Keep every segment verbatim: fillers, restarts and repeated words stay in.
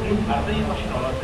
این پرده ماشینالات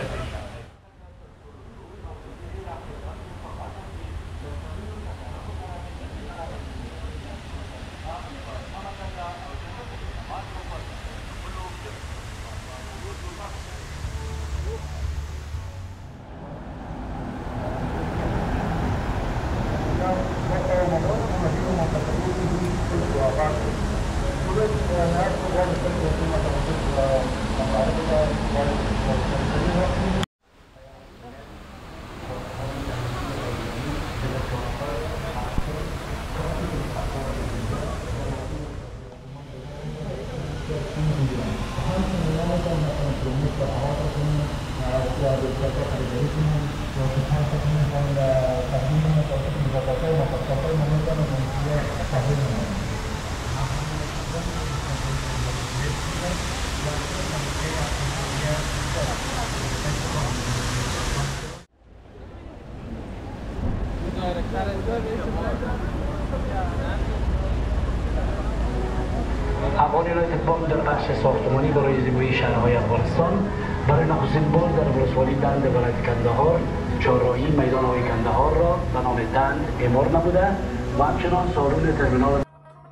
افغان یونایتد بانک در بخش ساختمانی برای زیبایی شهرهای افغانستان برای نخستین بار در ولسوالی دند ولایت کندهار چهارراهی میدانهای کندهار را به نام دند اعمار نموده و همچنان سالن ترمینال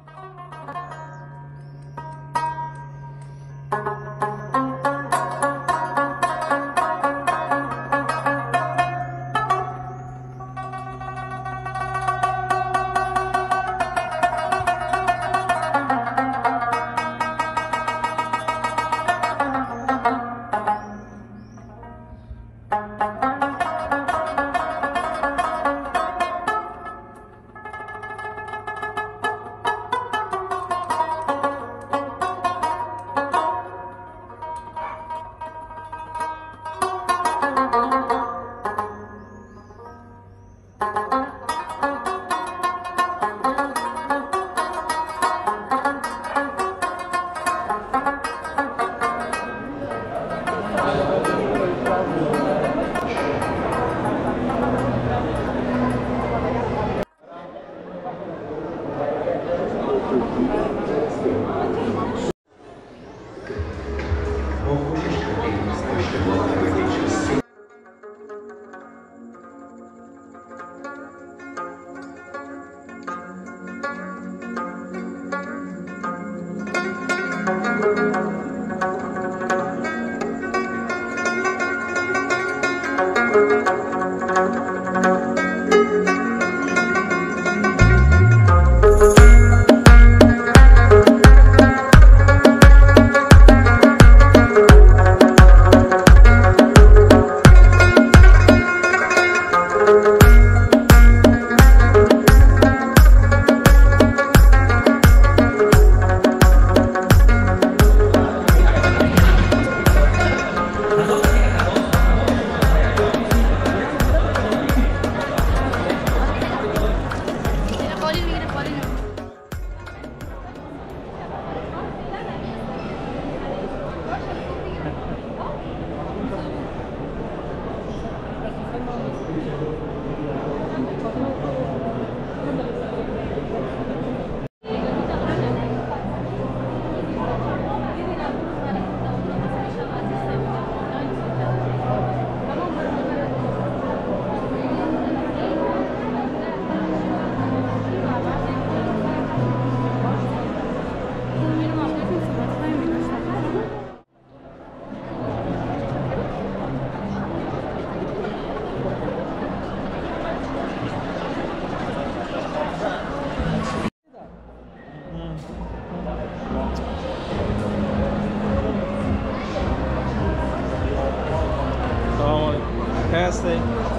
هستی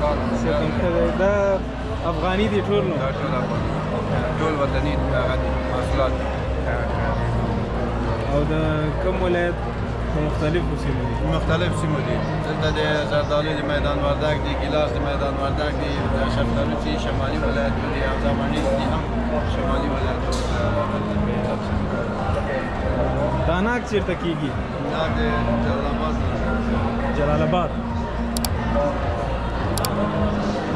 سیدم کده دا افغانی دی ټول نو ټول افغاني ټول وطني محصولات او د کوم ولایت مختلفو سیمو دي مختلف سیمو دي دلته د زردالو د میدان وردګ دی ګیلاس د میدان وردګ دی د شفتالو چې شمالي ولایت دي او زماني دي هم شمالي ولایت داناک چیرته کیږي دا د جلال آباد جلال آباد